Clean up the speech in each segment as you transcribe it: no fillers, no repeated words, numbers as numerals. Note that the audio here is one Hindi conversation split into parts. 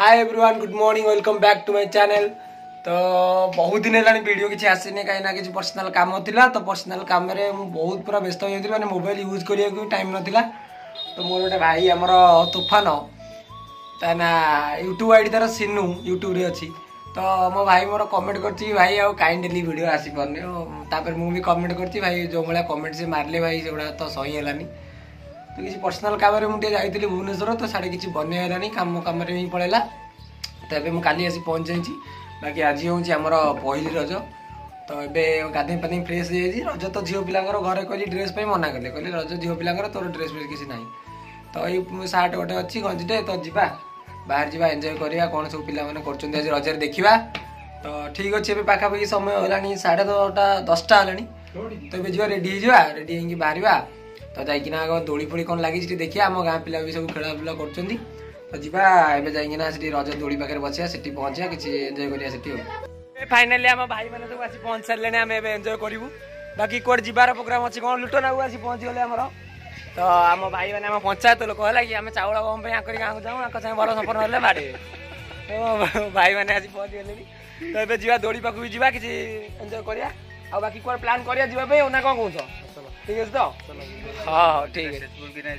Hi everyone, good morning, welcome back to my channel. तो बहुत दिन है वीडियो किसी आसनी कहीं किसी पर्सनाल काम था। तो पर्सनाल काम बहुत पूरा व्यस्त हो जाती, मैंने मोबाइल यूज करने टाइम नाला। तो मोर गोटे भाई आमर तूफान ता ना यूट्यूब आईडी तार सिनू यूट्यूब रे अच्छी। तो मो भाई मोर कमेंट कर भाई आउ कहीं डेली वीडियो आसी पारे मुझे कमेंट कर भाई जो भाई कमेंट से मारे भाई से गुड़ा तो सही है। तो किसी पर्सनाल काम मुझे जाइली भुवनेश्वर, तो साढ़े किसी बनईगलानी काम कम ही पड़ेगा। तो ये मुझे आसी पहुँच जाइए। बाकी आज हूँ आमर पहली रज। तो ये गाधे पाधे फ्रेश हो जाइए। रज तो झील पिला घरे कहली ड्रेस मना कले, कहले रज झील पिला तोर ड्रेस फ्रेस किसी ना। तो ये सार्ट गोटे अच्छी गंजीटे। तो जा बाहर जा एंजय करवा कौन सब पिला कर रजर देखा। तो ठीक अच्छे पाखापाखि समय होगा 10:30 है। तो ये जा रेडी रेडी बाहर। तो जाइना दोली फोड़ी कौन लगी देखिए। आम गाँ पिला भी सब खेला बुला कर। तो जी जाइना रज दोली पाखे बसिया से पहुँचा किसी एंजय करा। फाइनाली आम भाई मैंने सब आसी पहुँच सारे। आम एंजय करूँ। बाकी कौन जीवार प्रोग्राम अच्छी कौन लुटन आगे आसी पहुँच गले आमर। तो आम भाई मैंने आम पंचायत लोक है कि आम चाउल गम गाँव जाऊँ भल संपर्क ना बाड़े। तो भाई मैंने आसी पहुँच गले। तो ये जा दोली पाखु भी जा कि एंजय करा। आ बाकी कौन प्लान करा ना कौन कौन ठीक है। तो हाँ ठीक है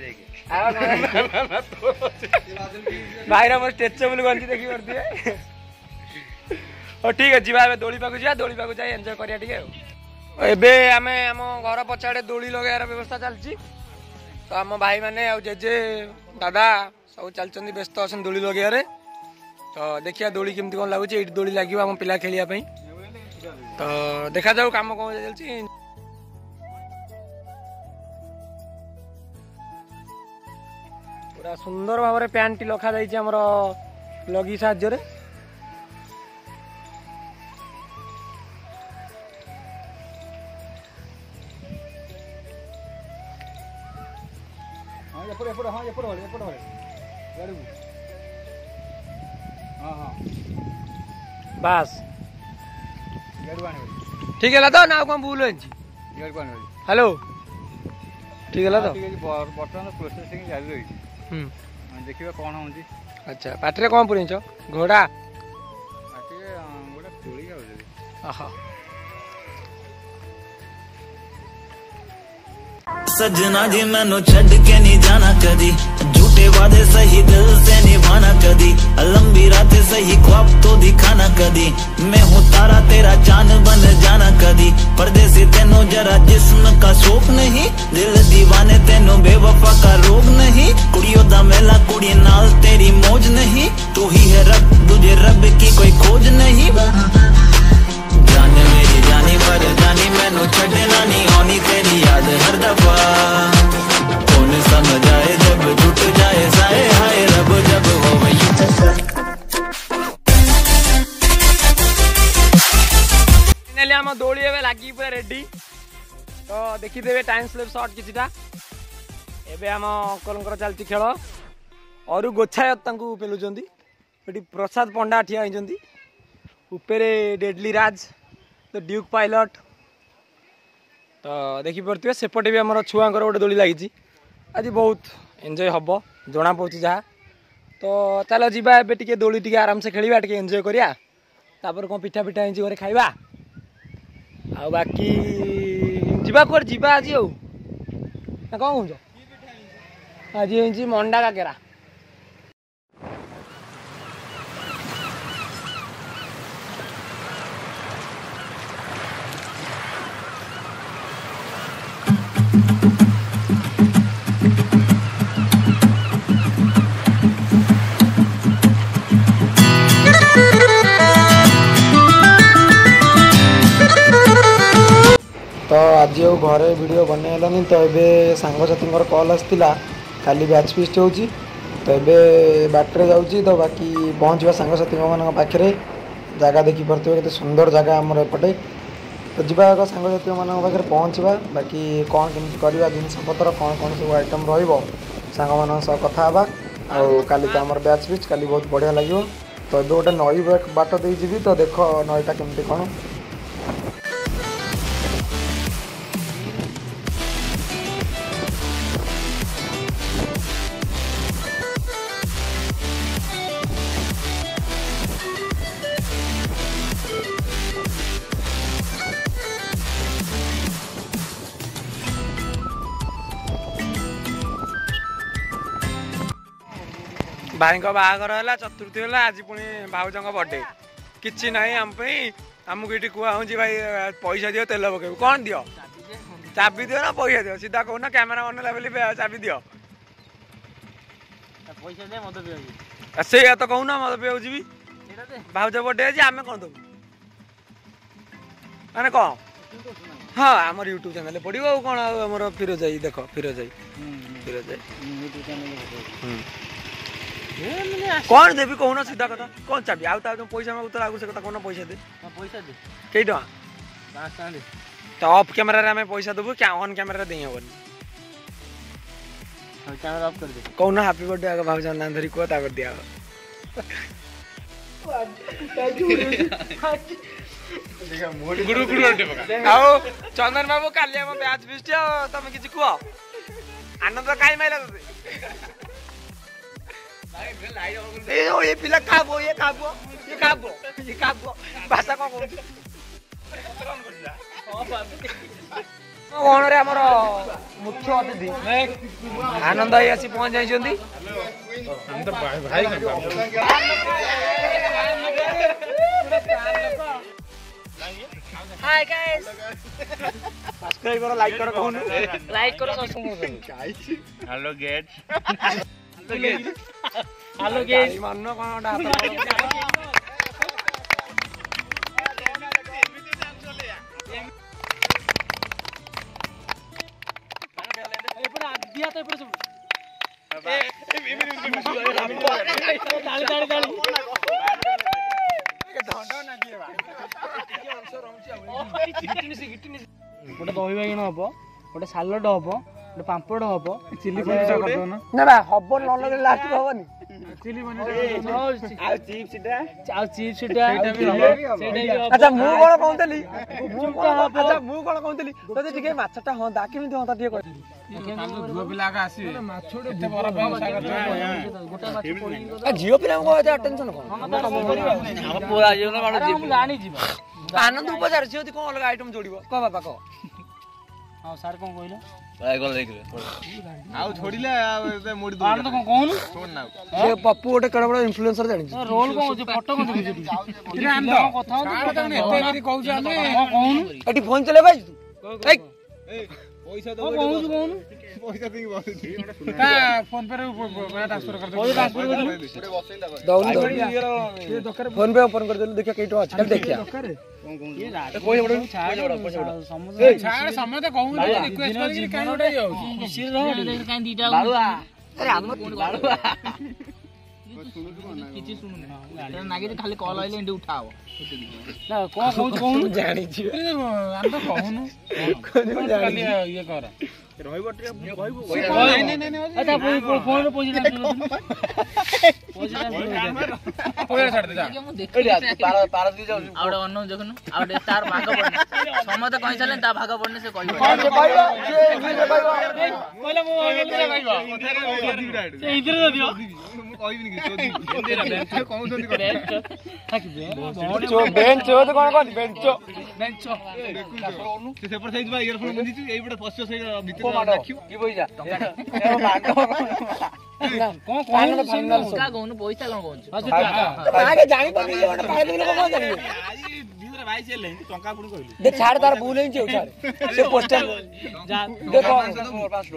भाई मोर स्ट्रेचेबल गंजी देखी पारे। और ठीक है जी दोली पाखु जा दोली पाखु जाए एंजय करा टे। आम घर पछाड़े दोली लगार व्यवस्था चलती। तो आम भाई मैंने जेजे दादा सब चलते व्यस्त अच्छे दोली लगे। तो देखिए दोली केमती कौन लगुच ये दोली लगे आम पिला खेलने। तो देखा जाऊ कम कौन चलती। पूरा सुंदर भाव में पैंट लखा जामर लगी साहाଯ୍य। बस ठीक है तो ना कौन भूल हेलो ठीक है तो बर्तमान प्रोसेसिंग जारी रही। देखिए कौन हो। अच्छा पाटे कौन पुरेच घोड़ा गोटे कोड़ी सजना जी मैनू छड़ के नहीं जाना कदी, झूठे वादे सही दिल से निभाना कदी, लंबी रात सही ख्वाब तो दिखाना कदी, मैं हूँ तारा तेरा चांद बन जाना कदी, परदेसी तेनों जरा जिस्म का शौक नहीं, दिल दीवाने तेनों बेवफा का रोग नहीं, कुड़ियों दा मेला कुड़ी नाल तेरी मौज नहीं, तू ही है रब तुझे रब की कोई खोज नहीं। जान मेरी जानी पर जानी मैनू छड़ना नहीं आनी तेरी याद हर दफा, कौन समझ आए जब टूट जाए साए हाय रब जब हो आम दौड़ी लगी पूरा रेडी। तो देखीदे टाइम स्लिप शॉट किछिटा। एबे आम अंकल चलती खेल और गोछायत पेलुंट। प्रसाद पंडा ठिया होती उपरे डेडली राज तो ड्यूक पायलट। तो देखिपे सेपटे भी आम छुआ गोटे दोली लगी। आज बहुत एंजय हम जना पड़ी जहाँ। तो चलो जीवा टे दोली टे आराम से खेलवा टे एंजय करा। तापर कौन पिठा पिठा हो घरे खाइबा। आ बाकी जीवा कुआर जीवा आज ना कौन कौन आज हो मंडा काकेरा। तो आज घरे वीडियो बनईगलानी। तो ये सांगसाथी कॉल आसाला काली बैच फिस्ट हो। तो ये बाटर जाऊँगी। तो बाकी पहुँचा सांगसाथी मान पाखे जगह देखिपे के सुंदर जगह आमर एपटे। तो जीवा सांगसाथी मान पाखे पहुँचवा। बाकी कौन केमती करवा जिनपतर कौन कौन सब आइटम रंग मान कथा काली तो आमर बैच फिस्ट काली बहुत बढ़िया लगे। तो ये गोटे नई बाट दे जी। तो देख नईटा केमती कौन। भाई बाहागर है चतुर्थी है आज पुणी भाज बर्थडे किसी ना आम आमको ये कहूँ भाई पैसा दियो तेल पकेब कौन दियो चाबी दियो ना पैसा दियो सीधा कहना कैमेरा बनला बोली चाबी दियो से तो कहूना मत पे जी भाज बर्थडे आज आम कौन दबू मैंने कह हाँ आम यूट्यूब चैनल पड़ो कौन आम फिरोज भाई देख फिरोज भाई कौन देवी कहूना सीधा कथा कौन चाबी आउ पैसा मागुला आगु से कथा कहना पैसा दे कई टका तो ऑफ कैमरा रे हमें पैसा देबू क्या ऑन कैमरा दे हेबनी कैमरा ऑफ कर दे कहूना हैप्पी बर्थडे आगे भाव जान धरी को ता कर दिया गुरु गुरु बर्थडे पका आओ चंदन बाबू काली हम बैच फिस्ट तमे किछ कुआ आनंद काई माइला ये पिला खाबो ये खाबो ये खाबो ये खाबो भाषा को कहू कौन रे हमर मुख्य अतिथि आनंद भाई आसी पहुंच जाइछंती हम तो भाई हाय गाइस सब्सक्राइब करो लाइक करो कहून लाइक करो सब्सक्राइब करो हेलो गेट हेलो गेट माननो कोनटा दिया तो ऊपर गोटे दही बाइगण हम गोटे सालड हम गोटे पापड़ हम चिली पनीर ना बा हब न लगे लास्ट हबनी चिली पनीर आ चिप्स अच्छा मु कोन कहतली अच्छा मु कोन कहतली तते टिके माछटा हंदा केमिति हंदा टिके कर झियो पिला का आसी माछोडे एते बरा गोटा माछ पड़ी झियो पिला को एते टेंशन कोन हम पूरा जीवन मानो जी जानी जीवा आनंद उपचार से कोन अलग आइटम जोड़िबो क बाबा क हां सर कोन कहलो गल देख रे आउ छोड़िले ए मोडी दो आनंद कोन कहनु सुन ना से पप्पू गोटे कड़ा बड़ा इन्फ्लुएंसर जानि रोल कोन जे फोटो कोन देखि रे आनंद कथा एते मेरी कहू जे हमें कहनु एटी फोन चले भाई तू ए पैसा दो कहनु पैसा देंगे बहुत का फोन पे मैं ट्रांसफर कर दे ट्रांसफर कर दो फोन पे ओपन कर दे देखिए कई तो अच्छा देखिया ये कोई बड़ा छाड़ समय तो कहूं रिक्वेस्ट कर कि काई उठे जाऊ खुशी रह काई दीटा बालुआ अरे हम बालुआ किछि सुनु ना नागे खाली कॉल आइले इंडी उठाओ ना को कहूं जानि छी हम तो कहूनु खाली ये कर रहइबो ट्रे कहइबो नहीं अच्छा फोन पे पैसा पैसा छाड़ दे जा ए पार दी जाऊ आउडे अन्न देखनु आउडे तार भाग पड़ने समय तो कहि चले ता भाग पड़ने से कहइबो कौन से कहइबो से कहइबो पहले मो इधर कहइबो से इधर दियो कहइबिनी कि चोदी बेंच कहउ चोदी कर बेंचो बेंचो तो कोन कोन बेंचो बेंचो से सेपर साइज बा इयरफोन बंदी एई बडे पस्यो से भीतर राखियो की पैसा कोन फाइनल का कहनु पैसा लो कहनु आगे जानि पड़ी बडे फाइनल को कोन जानि भीतर भाई से ले टंका पुणी कहली दे छाड़ तार भूल ही छे छाड़ से पोस्टर जा देखो 500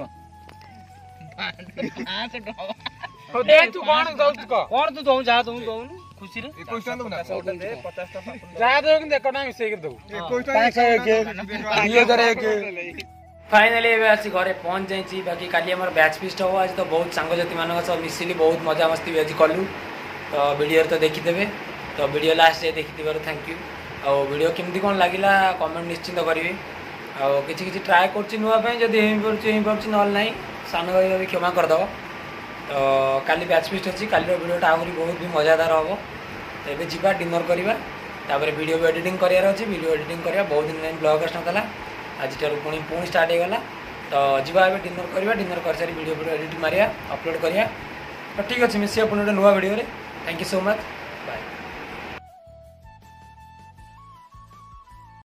दे तू कोन दउ कोन तू दउ जा तू दउ खुशी रे 21 दउ ना 50 जा दउ कि देखो ना मिसे कर दउ 21 के ये करे के फाइनली एबे आसी घरे पहुंच जाइछी बाकी काली हमर बैच फिस्ट हो आज तो बहुत सांगजती मानक सब मिसिली बहुत मजा मस्ती आज कलु तो वीडियो तो देखि देबे तो वीडियो लास्ट जे देखि दिबार थैंक यू आ वीडियो केमती कोन लागिला कमेंट निश्चित करिवे आ किछि किछि ट्राई करछि नुवा पे जदी एही परछि नल नाही सानो भाई भी क्षमा कर दो तो काली बैच फिस्ट अछि काली वीडियोटा आहुरी बहुत भी मजादार हो तो एबे जिबा डिनर करबा तापर वीडियो एडिटिंग करियार अछि वीडियो एडिटिंग करिया बहुत दिन लाइन ब्लॉग आस नतला आज पुणी स्टार्ट होगा तो जीवा डिनर करवा डिनर कर सारी वीडियो एडिट मारिया अपलोड करिया तो ठीक अच्छे मिसिया पुणी गोटे नुआ video thank you so much bye.